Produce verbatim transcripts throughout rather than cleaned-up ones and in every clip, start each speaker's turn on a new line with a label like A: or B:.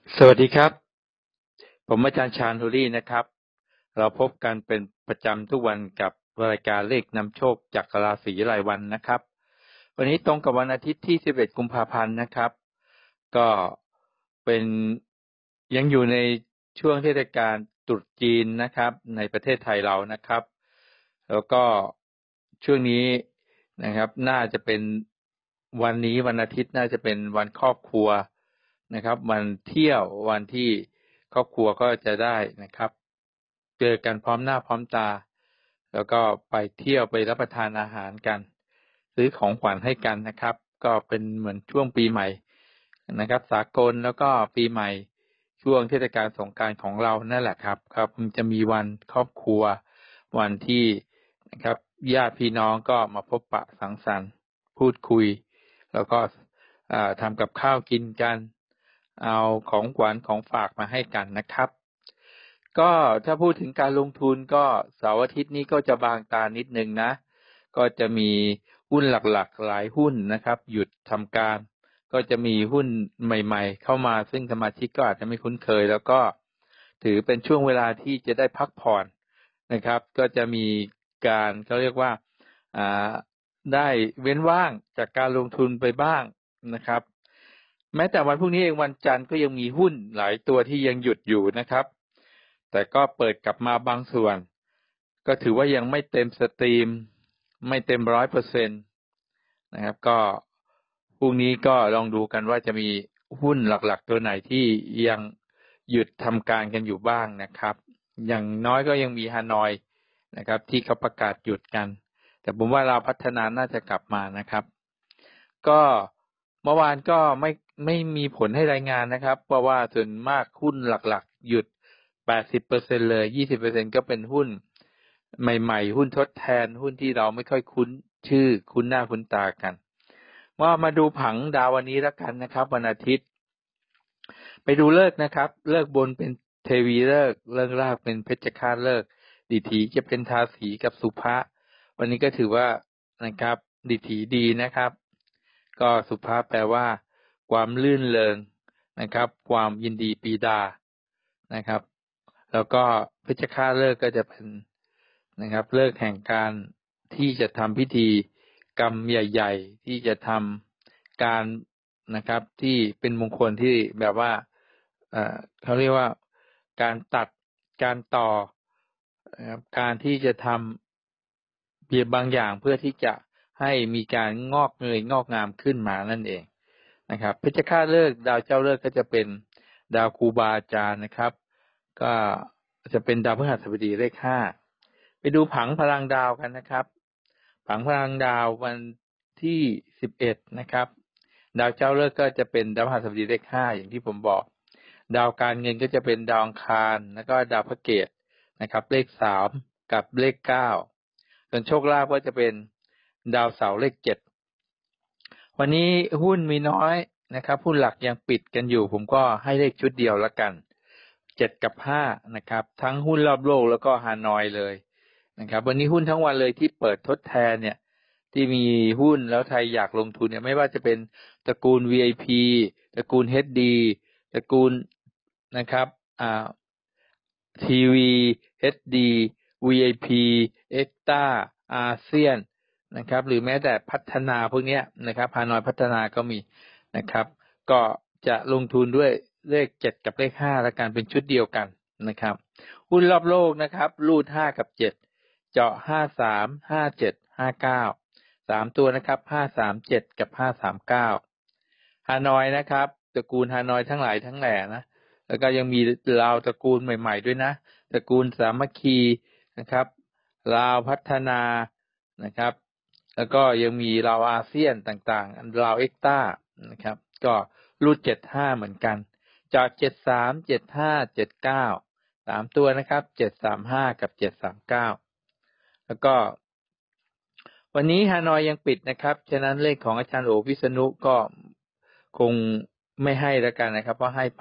A: สวัสดีครับผมอาจารย์ชาญธุรีนะครับเราพบกันเป็นประจำทุกวันกับรายการเลขนำโชคจากราศีรายวันนะครับวันนี้ตรงกับวันอาทิตย์ที่สิบเอ็ดกุมภาพันธ์นะครับก็เป็นยังอยู่ในช่วงเทศกาลตรุษจีนนะครับในประเทศไทยเรานะครับแล้วก็ช่วงนี้นะครับน่าจะเป็นวันนี้วันอาทิตย์น่าจะเป็นวันครอบครัวนะครับวันเที่ยววันที่ครอบครัวก็จะได้นะครับเจอกันพร้อมหน้าพร้อมตาแล้วก็ไปเที่ยวไปรับประทานอาหารกันซื้อของขวัญให้กันนะครับก็เป็นเหมือนช่วงปีใหม่นะครับสากลแล้วก็ปีใหม่ช่วงเทศกาลสงกรานต์ของเรานั่นแหละครับครับมันจะมีวันครอบครัววันที่นะครับญาติพี่น้องก็มาพบปะสังสรรค์พูดคุยแล้วก็ทำกับข้าวกินกันเอาของขวัญของฝากมาให้กันนะครับก็ถ้าพูดถึงการลงทุนก็เสาร์อาทิตย์นี้ก็จะบางตานิดนึงนะก็จะมีหุ้นหลักๆหลายหุ้นนะครับหยุดทำการก็จะมีหุ้นใหม่ๆเข้ามาซึ่งสมาชิกก็อาจจะไม่คุ้นเคยแล้วก็ถือเป็นช่วงเวลาที่จะได้พักผ่อนนะครับก็จะมีการเขาเรียกว่าอ่าได้เว้นว่างจากการลงทุนไปบ้างนะครับแม้แต่วันพรุ่งนี้เองวันจันทร์ก็ยังมีหุ้นหลายตัวที่ยังหยุดอยู่นะครับแต่ก็เปิดกลับมาบางส่วนก็ถือว่ายังไม่เต็มสตรีมไม่เต็มร้อยเปอร์เซ็นต์นะครับก็พรุ่งนี้ก็ลองดูกันว่าจะมีหุ้นหลักๆตัวไหนที่ยังหยุดทำการกันอยู่บ้างนะครับอย่างน้อยก็ยังมีฮานอยนะครับที่เขาประกาศหยุดกันแต่ผมว่าเราพัฒนาน่าจะกลับมานะครับก็เมื่อวานก็ไม่ไม่มีผลให้รายงานนะครับเพราะว่าส่วนมากหุ้นหลักๆหยุด แปดสิบเปอร์เซ็นต์ เลย ยี่สิบเปอร์เซ็นต์ ก็เป็นหุ้นใหม่ๆหุ้นทดแทนหุ้นที่เราไม่ค่อยคุ้นชื่อคุ้นหน้าคุ้นตากันว่ามาดูผังดาววันนี้แล้วกันนะครับวันอาทิตย์ไปดูฤกษ์นะครับฤกษ์บนเป็นเทวีฤกษ์ฤกษ์ล่างเป็นเพชฌฆาตฤกษ์ดิถีจะเป็นทาสีกับสุภะวันนี้ก็ถือว่านะครับดิถีดีนะครับก็สุภะแปลว่าความลื่นเริงนะครับความยินดีปีดานะครับแล้วก็เพชฌฆาตฤกษ์ก็จะเป็นนะครับฤกษ์แห่งการที่จะทำพิธีกรรมใหญ่ๆที่จะทำการนะครับที่เป็นมงคลที่แบบว่าเอ่อเขาเรียกว่าการตัดการต่อนะครับการที่จะทำเพียบบางอย่างเพื่อที่จะให้มีการงอกเงยงอกงามขึ้นมานั่นเองนะครับเพชฌฆาตฤกษ์ดาวเจ้าฤกษ์ก็จะเป็นดาวครูบาอาจารย์นะครับก็จะเป็นดาวพฤหัสบดีเลขห้าไปดูผังพลังดาวกันนะครับผังพลังดาววันที่สิบเอ็ดนะครับดาวเจ้าฤกษ์ก็จะเป็นดาวพฤหัสบดีเลขห้าอย่างที่ผมบอกดาวการเงินก็จะเป็นดาวอังคารแล้วก็ดาวพระเกตนะครับเลขสามกับเลขเก้าส่วนโชคลาภก็จะเป็นดาวเสาร์เลขเจ็ดวันนี้หุ้นมีน้อยนะครับหุ้นหลักยังปิดกันอยู่ผมก็ให้เลขชุดเดียวละกันเจ็ดกับห้านะครับทั้งหุ้นรอบโลกแล้วก็ฮานอยเลยนะครับวันนี้หุ้นทั้งวันเลยที่เปิดทดแทนเนี่ยที่มีหุ้นแล้วไทยอยากลงทุนเนี่ยไม่ว่าจะเป็นตระกูล วี ไอ พี ตระกูล เอช ดี ตระกูลนะครับอ่าทีวี เอช ดี วี ไอ พี เอ็กซ์ต้า อาเซียนนะครับหรือแม้แต่พัฒนาพวกนี้นะครับฮานอยพัฒนาก็มีนะครับก็จะลงทุนด้วยเลขเจ็ดกับเลขห้าและการเป็นชุดเดียวกันนะครับหุ้นรอบโลกนะครับรูดห้ากับเจ็ดเจาะห้าสาม ห้าเจ็ด ห้าเก้าสามตัวนะครับห้าสามเจ็ดกับห้าสามเก้าฮานอยนะครับตระกูลฮานอยทั้งหลายทั้งแหล่นะแล้วก็ยังมีลาวตระกูลใหม่ๆด้วยนะตระกูลสามัคคีนะครับลาวพัฒนานะครับแล้วก็ยังมีลาวอาเซียนต่างๆลาวเอ็กต้านะครับก็รูดเจ็ดห้าเหมือนกันจากเจ็ดสาม เจ็ดห้า เจ็ดเก้าสามตัวนะครับเจ็ดสามห้ากับเจ็ดสามเก้าแล้วก็วันนี้ฮานอยยังปิดนะครับฉะนั้นเลขของอาจารย์โอวิษณุก็คงไม่ให้แล้วกันนะครับเพราะให้ไป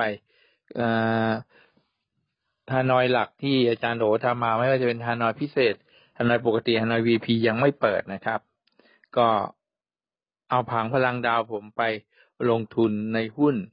A: ฮานอยหลักที่อาจารย์โอทำมาไม่ว่าจะเป็นฮานอยพิเศษฮานอยปกติฮานอย วี พี ยังไม่เปิดนะครับก็เอาผังพลังดาวผมไปลงทุนในหุ้น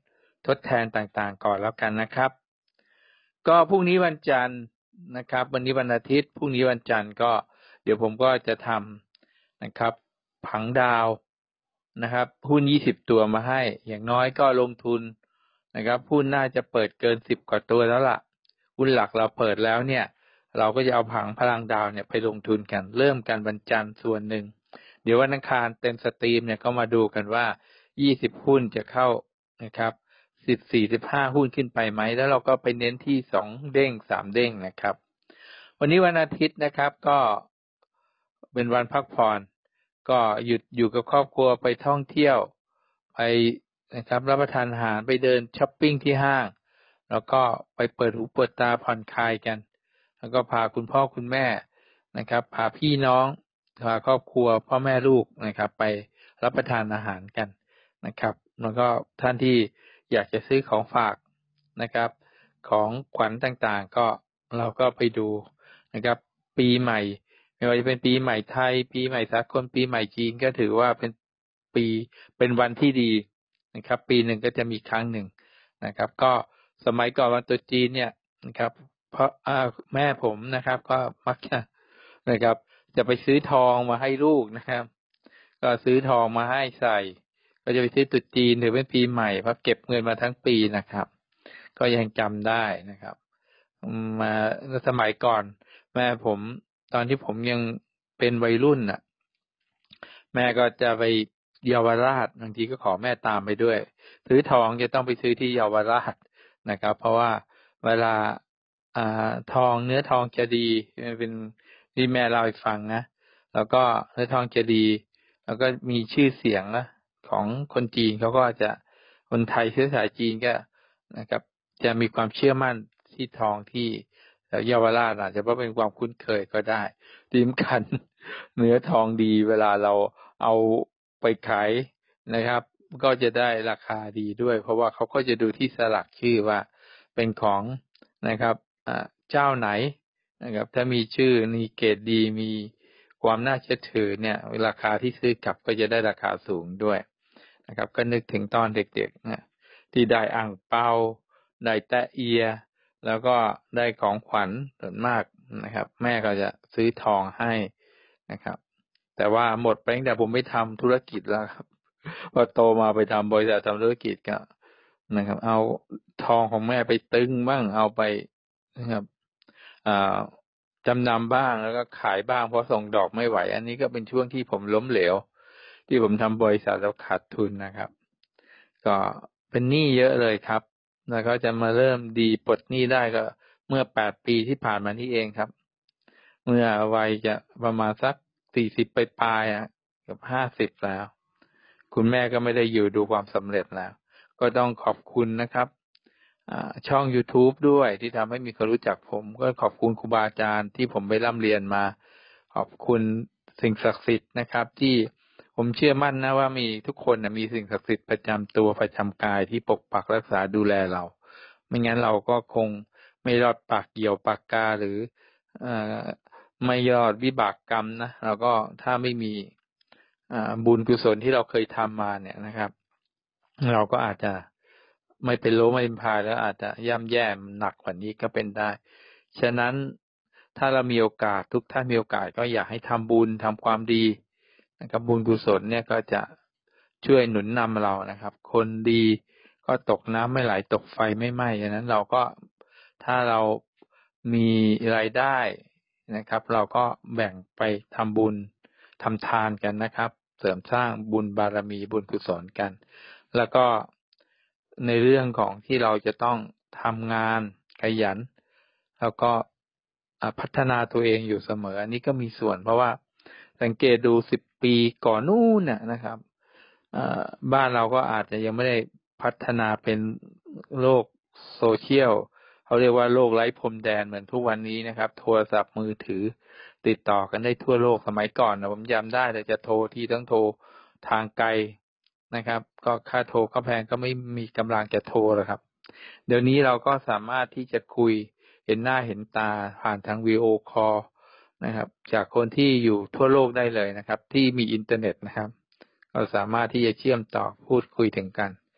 A: ทดแทนต่างๆก่อนแล้วกันนะครับก็พรุ่งนี้วันจันทร์นะครับวันนี้วันอาทิตย์พรุ่งนี้วันจันทร์ก็เดี๋ยวผมก็จะทำนะครับผังดาวนะครับหุ้นยี่สิบตัวมาให้อย่างน้อยก็ลงทุนนะครับหุ้นน่าจะเปิดเกินสิบกว่าตัวแล้วล่ะหุ้นหลักเราเปิดแล้วเนี่ยเราก็จะเอาผังพลังดาวเนี่ยไปลงทุนกันเริ่มกันวันจันทร์ส่วนหนึ่งเดี๋ยววันอังคารเต็มสตรีมเนี่ยก็มาดูกันว่ายี่สิบหุ้นจะเข้านะครับสิบสี่ สิบห้าหุ้นขึ้นไปไหมแล้วเราก็ไปเน้นที่สองเด้งสามเด้งนะครับวันนี้วันอาทิตย์นะครับก็เป็นวันพักผ่อนก็หยุดอยู่กับครอบครัวไปท่องเที่ยวไปนะครับรับประทานอาหารไปเดินช้อปปิ้งที่ห้างแล้วก็ไปเปิดหูเปิดตาผ่อนคลายกันแล้วก็พาคุณพ่อคุณแม่นะครับพาพี่น้องพาครอบครัวพ่อแม่ลูกนะครับไปรับประทานอาหารกันนะครับแล้วก็ท่านที่อยากจะซื้อของฝากนะครับของขวัญต่างๆก็เราก็ไปดูนะครับปีใหม่ไม่ว่าจะเป็นปีใหม่ไทยปีใหม่สากลปีใหม่จีนก็ถือว่าเป็นปีเป็นวันที่ดีนะครับปีหนึ่งก็จะมีครั้งหนึ่งนะครับก็สมัยก่อนวันตรุษจีนเนี่ยนะครับเพราะแม่ผมนะครับก็มักจะนะครับจะไปซื้อทองมาให้ลูกนะครับก็ซื้อทองมาให้ใส่ก็จะไปซื้อตรุษจีนหรือเป็นปีใหม่เพราะเก็บเงินมาทั้งปีนะครับก็ยังจำได้นะครับมาสมัยก่อนแม่ผมตอนที่ผมยังเป็นวัยรุ่นน่ะแม่ก็จะไปเยาวราชบางทีก็ขอแม่ตามไปด้วยซื้อทองจะต้องไปซื้อที่เยาวราชนะครับเพราะว่าเวลาอ่าทองเนื้อทองจะดีเป็นที่แม่เล่าให้ฟังนะแล้วก็เนื้อทองจะดีแล้วก็มีชื่อเสียงนะของคนจีนเขาก็จะคนไทยเชื้อสายจีนก็นะครับจะมีความเชื่อมั่นที่ทองที่เยาวราชอาจจะเพราะเป็นความคุ้นเคยก็ได้ที่สำคัญเนื้อทองดีเวลาเราเอาไปขายนะครับก็จะได้ราคาดีด้วยเพราะว่าเขาก็จะดูที่สลักชื่อว่าเป็นของนะครับเจ้าไหนนะครับถ้ามีชื่อมีเกรดดีมีความน่าเชื่อถือเนี่ยราคาที่ซื้อกลับก็จะได้ราคาสูงด้วยนะครับก็นึกถึงตอนเด็กๆนะที่ได้อ่างเปาได้แตะเอียแล้วก็ได้ของขวัญส่วนมากนะครับแม่ก็จะซื้อทองให้นะครับแต่ว่าหมดไปตั้งแต่ผมไม่ทำธุรกิจแล้วครับพอโตมาไปทำบริษัททำธุรกิจก็นะครับเอาทองของแม่ไปตึงบ้างเอาไปนะครับอ่าจำนำบ้างแล้วก็ขายบ้างเพราะส่งดอกไม่ไหวอันนี้ก็เป็นช่วงที่ผมล้มเหลวที่ผมทำบริษัทแล้วขาดทุนนะครับก็เป็นหนี้เยอะเลยครับแล้วก็จะมาเริ่มดีปลดหนี้ได้ก็เมื่อแปดปีที่ผ่านมานี่เองครับเมื่อวัยจะประมาณสักสี่สิบปลายๆอ่ะเกือบห้าสิบแล้วคุณแม่ก็ไม่ได้อยู่ดูความสำเร็จแล้วก็ต้องขอบคุณนะครับช่อง YouTube ด้วยที่ทำให้มีคนรู้จักผมก็ขอบคุณครูบาอาจารย์ที่ผมไปร่ำเรียนมาขอบคุณสิ่งศักดิ์สิทธิ์นะครับที่ผมเชื่อมั่นนะว่ามีทุกคนนะมีสิ่งศักดิ์สิทธิ์ประจำตัวประจำกายที่ปกปักรักษาดูแลเราไม่งั้นเราก็คงไม่รอดปากเกี่ยวปากกาหรือเอ่อไม่ยอดวิบากกรรมนะเราก็ถ้าไม่มีบุญกุศลที่เราเคยทำมาเนี่ยนะครับเราก็อาจจะไม่เป็นโลไม่เป็นพายแล้วอาจจะย่ำแย่หนักกว่านี้ก็เป็นได้ฉะนั้นถ้าเรามีโอกาสทุกท่านมีโอกาสก็อยากให้ทำบุญทำความดีนะครับบุญกุศลเนี่ยก็จะช่วยหนุนนำเรานะครับคนดีก็ตกน้ำไม่ไหลตกไฟไม่ไหม้ฉะนั้นเราก็ถ้าเรามีรายได้นะครับเราก็แบ่งไปทำบุญทำทานกันนะครับเสริมสร้างบุญบารมีบุญกุศลกันแล้วก็ในเรื่องของที่เราจะต้องทำงานขยันแล้วก็พัฒนาตัวเองอยู่เสมออันนี้ก็มีส่วนเพราะว่าสังเกตดูสิบปีก่อนนู้นน่ะนะครับบ้านเราก็อาจจะยังไม่ได้พัฒนาเป็นโลกโซเชียลเขาเรียกว่าโลกไร้พรมแดนเหมือนทุกวันนี้นะครับโทรศัพท์มือถือติดต่อกันได้ทั่วโลกสมัยก่อนนะผมจำได้แต่จะโทรที่ต้องโทรทางไกลนะครับก็ค่าโทรก็แพงก็ไม่มีกำลังจะโทรหรอกครับเดี๋ยวนี้เราก็สามารถที่จะคุยเห็นหน้าเห็นตาผ่านทางวิดีโอคอลนะครับจากคนที่อยู่ทั่วโลกได้เลยนะครับที่มีอินเทอร์เน็ตนะครับเราสามารถที่จะเชื่อมต่อพูดคุยถึงกัน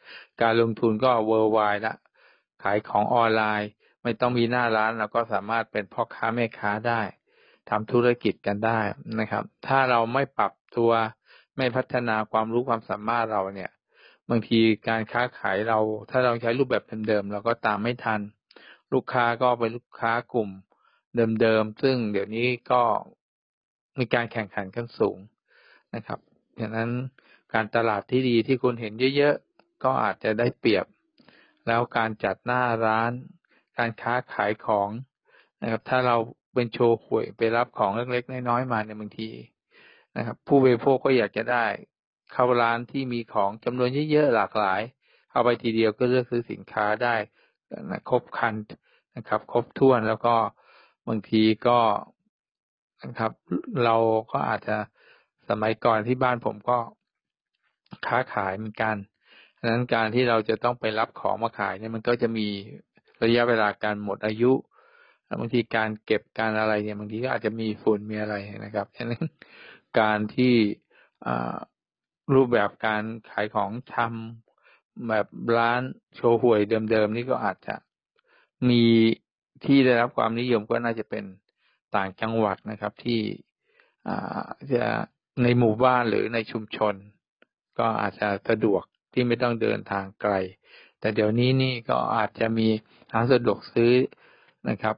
A: การลงทุนก็ worldwide ละขายของออนไลน์ไม่ต้องมีหน้าร้านเราก็สามารถเป็นพ่อค้าแม่ค้าได้ทำธุรกิจกันได้นะครับ ถ้าเราไม่ปรับตัวไม่พัฒนาความรู้ความสามารถเราเนี่ยบางทีการค้าขายเราถ้าเราใช้รูปแบบเดิมๆเราก็ตามไม่ทันลูกค้าก็เป็นลูกค้ากลุ่มเดิมๆซึ่งเดี๋ยวนี้ก็มีการแข่งขันกันสูงนะครับดังนั้นการตลาดที่ดีที่คุณเห็นเยอะๆก็อาจจะได้เปรียบแล้วการจัดหน้าร้านการค้าขายของนะครับถ้าเราเป็นโชว์หวยไปรับของเล็กๆน้อยๆมาในบางทีนะครับผู้บริโภคก็อยากจะได้เข้าร้านที่มีของจำนวนเยอะๆหลากหลายเข้าไปทีเดียวก็เลือกซื้อสินค้าได้นะครบครันนะครับครบถ้วนแล้วก็บางทีก็นะครับเราก็อาจจะสมัยก่อนที่บ้านผมก็ค้าขายเหมือนกันดังนั้นการที่เราจะต้องไปรับของมาขายเนี่ยมันก็จะมีระยะเวลาการหมดอายุบางทีการเก็บการอะไรเนี่ยบางทีก็อาจจะมีฝุ่นมีอะไรนะครับฉะนั้นการที่รูปแบบการขายของชำแบบร้านโชว์หวยเดิมๆนี่ก็อาจจะมีที่ได้รับความนิยมก็น่าจะเป็นต่างจังหวัดนะครับที่จะในหมู่บ้านหรือในชุมชนก็อาจจะสะดวกที่ไม่ต้องเดินทางไกลแต่เดี๋ยวนี้นี่ก็อาจจะมีร้านสะดวกซื้อนะครับ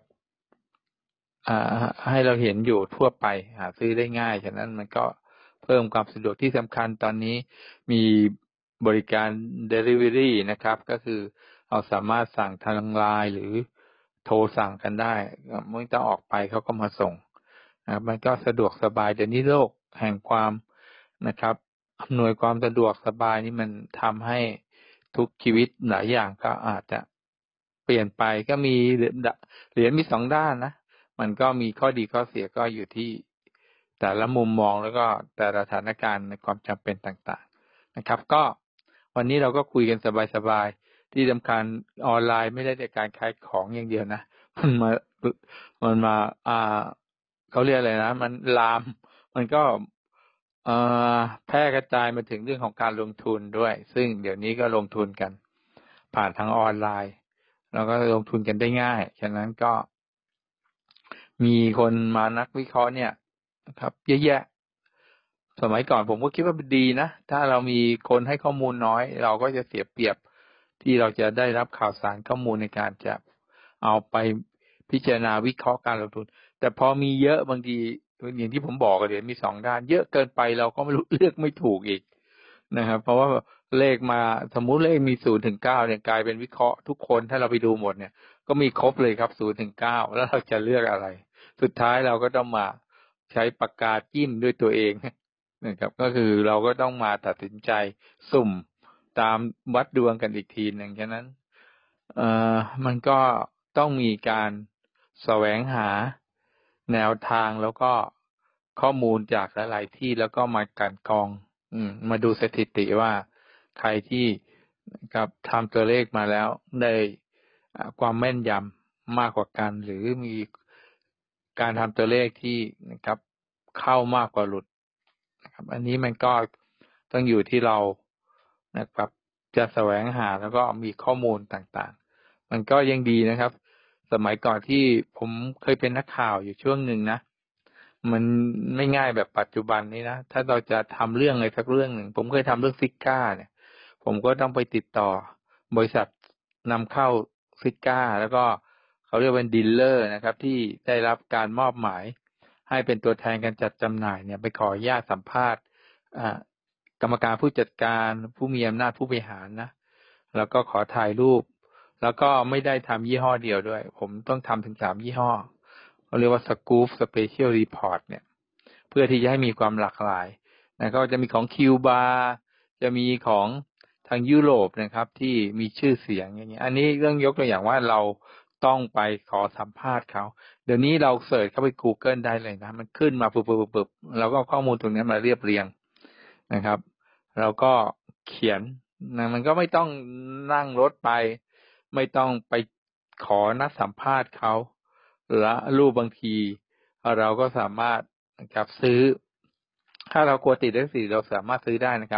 A: ให้เราเห็นอยู่ทั่วไปหาซื้อได้ง่ายฉะนั้นมันก็เพิ่มความสะดวกที่สำคัญตอนนี้มีบริการ delivery นะครับก็คือเราสามารถสั่งทางไลน์หรือโทรสั่งกันได้ไม่ต้องออกไปเขาก็มาส่งนะมันก็สะดวกสบายเดี๋ยวนี้โลกแห่งความนะครับอำนวยความสะดวกสบายนี่มันทำให้ทุกชีวิตหลายอย่างก็อาจจะเปลี่ยนไปก็มีเหรียญมีสองด้านนะมันก็มีข้อดีข้อเสียก็อยู่ที่แต่ละมุมมองแล้วก็แต่ละสถานการณ์ในความจำเป็นต่างๆนะครับก็วันนี้เราก็คุยกันสบายๆที่สำคัญออนไลน์ไม่ได้แต่การขายของอย่างเดียวนะมันมามันมาอ่าเขาเรียกอะไรนะมันลามมันก็เอ่อแพร่กระจายมาถึงเรื่องของการลงทุนด้วยซึ่งเดี๋ยวนี้ก็ลงทุนกันผ่านทางออนไลน์แล้วก็ลงทุนกันได้ง่ายฉะนั้นก็มีคนมานักวิเคราะห์เนี่ยครับเยอะแยะสมัยก่อนผมก็คิดว่าดีนะถ้าเรามีคนให้ข้อมูลน้อยเราก็จะเสียเปรียบที่เราจะได้รับข่าวสารข้อมูลในการจะเอาไปพิจารณาวิเคราะห์การลงทุนแต่พอมีเยอะบางทีอย่างที่ผมบอกกันเดี๋ยวมีสองด้านเยอะเกินไปเราก็ไม่รู้เลือกไม่ถูกอีกนะครับเพราะว่าเลขมาสมมุติเลขมีศูนย์ถึงเก้าเนี่ยกลายเป็นวิเคราะห์ทุกคนถ้าเราไปดูหมดเนี่ยก็มีครบเลยครับศูนย์ถึงเก้าแล้วเราจะเลือกอะไรสุดท้ายเราก็ต้องมาใช้ปากกาจิ้มด้วยตัวเองนะครับก็คือเราก็ต้องมาตัดสินใจสุ่มตามวัดดวงกันอีกทีหนึ่งฉะนั้นเอ่อมันก็ต้องมีการแสวงหาแนวทางแล้วก็ข้อมูลจากหลายๆที่แล้วก็มากันกรองอืมมาดูสถิติว่าใครที่กับทำตัวเลขมาแล้วได้ความแม่นยำมากกว่ากันหรือมีการทำตัวเลขที่นะครับเข้ามากกว่าหลุดนะครับอันนี้มันก็ต้องอยู่ที่เรานะครับจะแสวงหาแล้วก็มีข้อมูลต่างๆมันก็ยังดีนะครับสมัยก่อนที่ผมเคยเป็นนักข่าวอยู่ช่วงหนึ่งนะมันไม่ง่ายแบบปัจจุบันนี้นะถ้าเราจะทำเรื่องอะไรสักเรื่องหนึ่งผมเคยทำเรื่องซิก้าเนี่ยผมก็ต้องไปติดต่อบริษัทนำเข้าซิก้าแล้วก็เขาเรียกเป็นดีลเลอร์นะครับที่ได้รับการมอบหมายให้เป็นตัวแทนการจัดจำหน่ายเนี่ยไปขออนุญาตสัมภาษณ์กรรมการผู้จัดการผู้มีอำนาจผู้บริหารนะแล้วก็ขอถ่ายรูปแล้วก็ไม่ได้ทำยี่ห้อเดียวด้วยผมต้องทำถึงสามยี่ห้อเขาเรียกว่าสกู๊ปสเปเชียลรีพอร์ตเนี่ยเพื่อที่จะให้มีความหลากหลายนะก็จะมีของคิวบาจะมีของทางยุโรปนะครับที่มีชื่อเสียงอย่างเงี้ยอันนี้เรื่องยกตัวอย่างว่าเราต้องไปขอสัมภาษณ์เขาเดี๋ยวนี้เราเสิร์ชเข้าไป Google ได้เลยนะมันขึ้นมาปึ๊บๆๆแล้วก็ข้อมูลตรงนี้มาเรียบเรียงนะครับเราก็เขียนนะมันก็ไม่ต้องนั่งรถไปไม่ต้องไปขอนัดสัมภาษณ์เขาและรูปบางทีเราก็สามารถนะครับซื้อถ้าเรากลัวติดลิขสิทธิ์เราสามารถซื้อได้นะครับ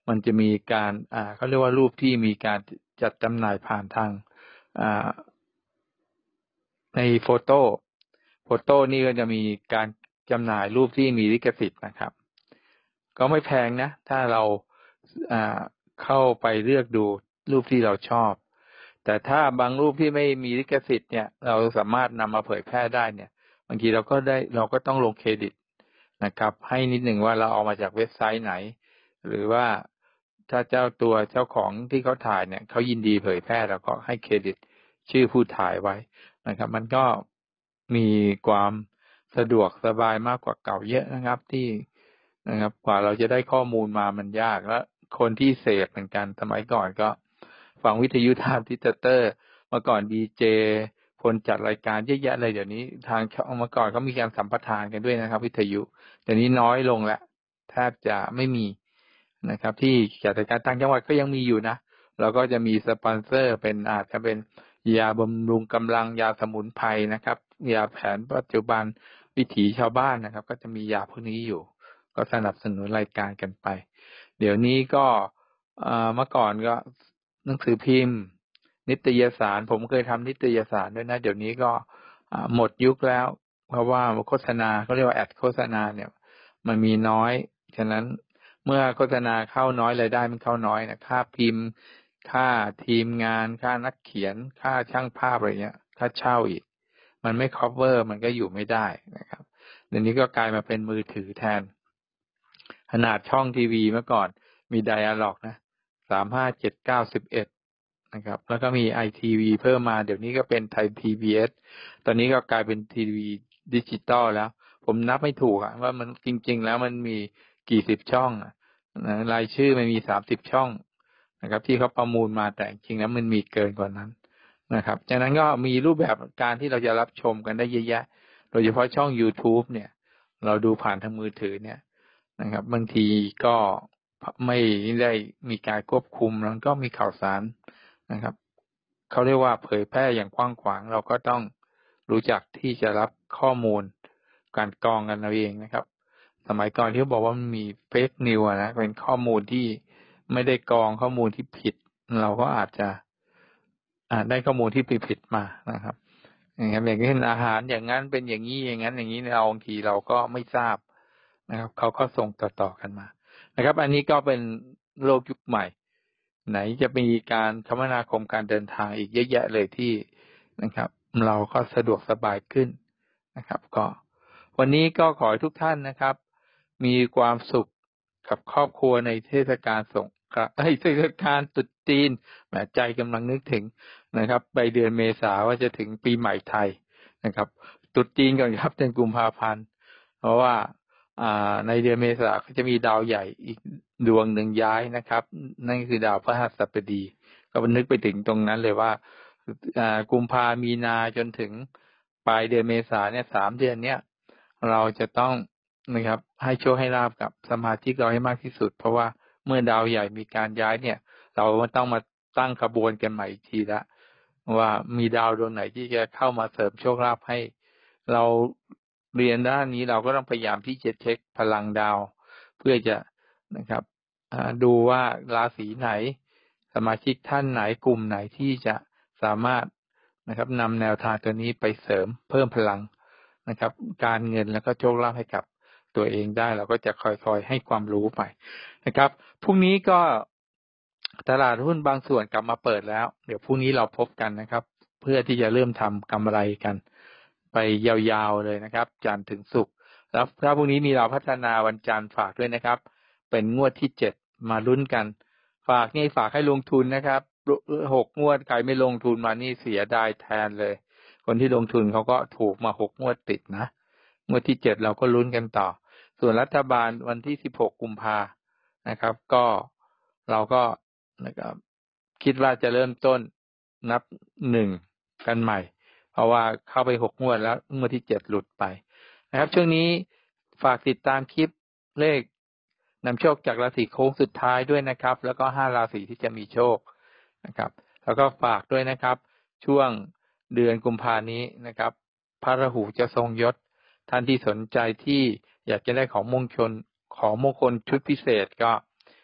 A: มันจะมีการอ่าเขาเรียกว่ารูปที่มีการจัดจำหน่ายผ่านทางอ่าในโฟโต้โฟโต้นี่ก็จะมีการจำหน่ายรูปที่มีลิขสิทธิ์นะครับ ก็ไม่แพงนะถ้าเราอ่าเข้าไปเลือกดูรูปที่เราชอบแต่ถ้าบางรูปที่ไม่มีลิขสิทธิ์เนี่ยเราสามารถนำมาเผยแพร่ได้เนี่ยบางทีเราก็ได้เราก็ต้องลงเครดิตนะครับให้นิดหนึ่งว่าเราเอามาจากเว็บไซต์ไหนหรือว่าถ้าเจ้าตัวเจ้าของที่เขาถ่ายเนี่ยเขายินดีเผยแพร่เราก็ให้เครดิตชื่อผู้ถ่ายไว้นะครับมันก็มีความสะดวกสบายมากกว่าเก่าเยอะนะครับที่นะครับกว่าเราจะได้ข้อมูลมามันยากและคนที่เสพเหมือนกันสมัยก่อนก็ฟังวิทยุทางทิสเตอร์เมื่อก่อนดีเจคนจัดรายการเยอะแยะเลยเดี๋ยวนี้ทางเมื่อก่อนเขามีการสัมปทานกันด้วยนะครับวิทยุเดี๋ยวนี้น้อยลงแล้วแทบจะไม่มีนะครับที่จัดรายการต่างจังหวัดก็ยังมีอยู่นะเราก็จะมีสปอนเซอร์เป็นอาจจะเป็นยาบำรุงกำลังยาสมุนไพรนะครับยาแผนปัจจุบันวิถีชาวบ้านนะครับก็จะมียาพวกนี้อยู่ก็สนับสนุนรายการกันไปเดี๋ยวนี้ก็เมื่อก่อนก็หนังสือพิมพ์นิตยสารผมเคยทำนิตยสารด้วยนะเดี๋ยวนี้ก็หมดยุคแล้วเพราะว่าโฆษณาเขาเรียกว่าแอดโฆษณาเนี่ยมันมีน้อยฉะนั้นเมื่อโฆษณาเข้าน้อยรายได้มันเข้าน้อยนะค่าพิมพ์ค่าทีมงานค่านักเขียนค่าช่างภาพอะไรเงี้ยค่าเช่าอีกมันไม่ cover มันก็อยู่ไม่ได้นะครับเดี๋ยวนี้ก็กลายมาเป็นมือถือแทนขนาดช่องทีวีเมื่อก่อนมีไดอะล็อกนะสามห้าเจ็ดเก้าสิบเอ็ดนะครับแล้วก็มีไอทีวีเพิ่มมาเดี๋ยวนี้ก็เป็นไทย พี บี เอส ตอนนี้ก็กลายเป็นทีวีดิจิตอลแล้วผมนับไม่ถูกอะว่ามันจริงๆแล้วมันมีกี่สิบช่องนะรายชื่อมันมีสามสิบช่องนะครับที่เขาประมูลมาแต่จริงๆแล้วมันมีเกินกว่านั้นนะครับจากนั้นก็มีรูปแบบการที่เราจะรับชมกันได้เยอะแยะโดยเฉพาะช่อง YouTube เนี่ยเราดูผ่านทางมือถือเนี่ยนะครับบางทีก็ไม่ได้มีการควบคุมแล้วก็มีข่าวสารนะครับเขาเรียกว่าเผยแพร่อย่างกว้างขวางเราก็ต้องรู้จักที่จะรับข้อมูลการกรองกันเอาเองนะครับสมัยก่อนที่เขาบอกว่ามันมีเฟกนิวส์นะเป็นข้อมูลที่ไม่ได้กรองข้อมูลที่ผิดเราก็อาจจะอาจได้ข้อมูลที่ผิดๆมานะครับอย่างเงี้ยอย่างเช่นอาหารอย่างนั้นเป็นอย่างนี้อย่างนั้นอย่างนี้เราบางทีเราก็ไม่ทราบนะครับเขาก็ส่งต่อๆกันมานะครับอันนี้ก็เป็นโลกยุคใหม่ไหนจะมีการคมนาคมการเดินทางอีกเยอะแยะเลยที่นะครับเราก็สะดวกสบายขึ้นนะครับก็วันนี้ก็ขอให้ทุกท่านนะครับมีความสุขกับครอบครัวในเทศกาลสงกรานต์เทศกาลตรุษจีนแหมใจกำลังนึกถึงนะครับไปเดือนเมษาว่าจะถึงปีใหม่ไทยนะครับตรุษจีนก่อนครับเดือนกุมภาพันธ์เพราะว่าอ่าในเดือนเมษาก็จะมีดาวใหญ่อีกดวงหนึ่งย้ายนะครับนั่นคือดาวพฤหัสบดีก็นึกไปถึงตรงนั้นเลยว่าอ่ากุมภามีนาจนถึงปลายเดือนเมษาเนี่ยสามเดือนเนี้ยเราจะต้องนะครับให้โชคให้ลาภกับสมาชิกเราให้มากที่สุดเพราะว่าเมื่อดาวใหญ่มีการย้ายเนี่ยเราต้องมาตั้งขบวนกันใหม่อีกทีละว่ามีดาวดวงไหนที่จะเข้ามาเสริมโชคลาภให้เราเรียนด้านนี้เราก็ต้องพยายามที่จะเช็คพลังดาวเพื่อจะนะครับดูว่าราศีไหนสมาชิกท่านไหนกลุ่มไหนที่จะสามารถนะครับนำแนวทางตัวนี้ไปเสริมเพิ่มพลังนะครับการเงินแล้วก็โชคลาภให้กับตัวเองได้เราก็จะคอยๆให้ความรู้ไปนะครับพรุ่งนี้ก็ตลาดหุ้นบางส่วนกลับมาเปิดแล้วเดี๋ยวพรุ่งนี้เราพบกันนะครับเพื่อที่จะเริ่มทำกำไรกันไปยาวๆเลยนะครับจันทร์ถึงศุกร์แล้วถ้าพรุ่งนี้มีเราพัฒนาวันจันทร์ฝากด้วยนะครับเป็นงวดที่เจ็ดมาลุ้นกันฝากนี่ฝากให้ลงทุนนะครับหกงวดใครไม่ลงทุนมานี่เสียดายแทนเลยคนที่ลงทุนเขาก็ถูกมาหกงวดติดนะงวดที่เจ็ดเราก็ลุ้นกันต่อส่วนรัฐบาลวันที่สิบหกกุมภานะครับก็เราก็นะครับคิดว่าจะเริ่มต้นนับหนึ่งกันใหม่เพราะว่าเข้าไปหกงวดแล้วงวดที่เจ็ดหลุดไปนะครับช่วงนี้ฝากติดตามคลิปเลขนำโชคจากราศีโค้งสุดท้ายด้วยนะครับแล้วก็ห้าราศีที่จะมีโชคนะครับแล้วก็ฝากด้วยนะครับช่วงเดือนกุมภานี้นะครับพระราหูจะทรงยศท่านที่สนใจที่อยากจะได้ของมงคลของมงคลชุดพิเศษก็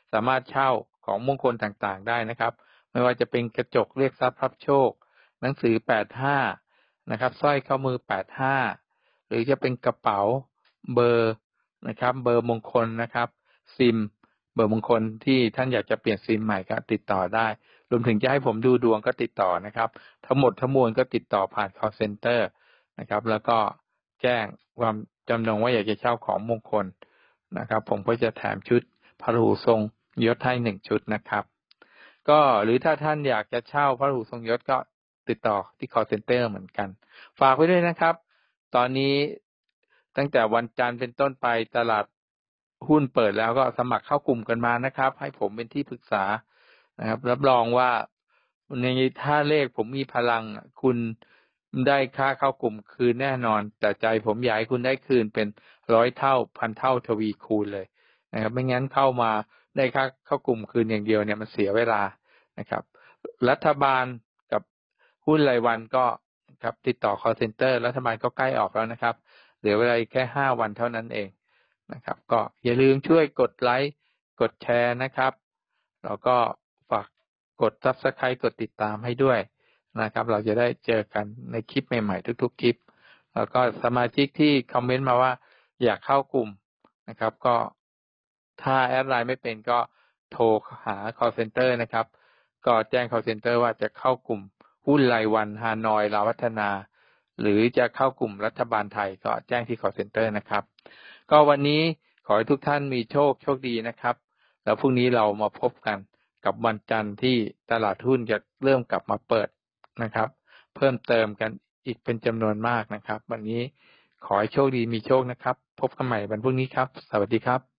A: สามารถเช่าของมงคลต่างๆได้นะครับไม่ว่าจะเป็นกระจกเรียกทรัพย์รับโชคหนังสือแปดสิบห้านะครับสร้อยข้อมือแปดสิบห้าหรือจะเป็นกระเป๋าเบอร์นะครับเบอร์มงคลนะครับซิมเบอร์มงคลที่ท่านอยากจะเปลี่ยนซิมใหม่ก็ติดต่อได้รวมถึงจะให้ผมดูดวงก็ติดต่อนะครับทั้งหมดทั้งมวลก็ติดต่อผ่าน call center นะครับแล้วก็แจ้งความจำนงว่าอยากจะเช่าของมงคลนะครับผมก็จะแถมชุดพระราหูทรงยศให้หนึ่งชุดนะครับก็หรือถ้าท่านอยากจะเช่าพระราหูทรงยศก็ติดต่อที่ call center เหมือนกันฝากไว้ด้วยนะครับตอนนี้ตั้งแต่วันจันทร์เป็นต้นไปตลาดหุ้นเปิดแล้วก็สมัครเข้ากลุ่มกันมานะครับให้ผมเป็นที่ปรึกษานะครับรับรองว่าในถ้าเลขผมมีพลังคุณได้ค่าเข้ากลุ่มคืนแน่นอนแต่ใจผมอยากให้คุณได้คืนเป็นร้อยเท่าพันเท่าทวีคูณเลยนะครับไม่งั้นเข้ามาได้ค่าเข้ากลุ่มคืนอย่างเดียวเนี่ยมันเสียเวลานะครับรัฐบาลกับหุ้นรายวันก็ครับติดต่อ call center รัฐบาลก็ใกล้ออกแล้วนะครับเหลือเวลาแค่ห้าวันเท่านั้นเองนะครับก็อย่าลืมช่วยกดไลค์กดแชร์นะครับแล้วก็ฝากกด Subscribe กดติดตามให้ด้วยนะครับเราจะได้เจอกันในคลิปใหม่ๆทุกๆคลิปแล้วก็สมาชิกที่คอมเมนต์มาว่าอยากเข้ากลุ่มนะครับก็ถ้าแอดไลน์ไม่เป็นก็โทรหา call center นะครับก็แจ้ง call center ว่าจะเข้ากลุ่มหุ้นรายวันฮานอยลาวพัฒนาหรือจะเข้ากลุ่มรัฐบาลไทยก็แจ้งที่ call center นะครับก็วันนี้ขอให้ทุกท่านมีโชคโชคดีนะครับแล้วพรุ่งนี้เรามาพบกันกับวันจันทร์ที่ตลาดหุ้นจะเริ่มกลับมาเปิดนะครับเพิ่มเติมกันอีกเป็นจำนวนมากนะครับวันนี้ขอให้โชคดีมีโชคนะครับพบกันใหม่วันพรุ่งนี้ครับสวัสดีครับ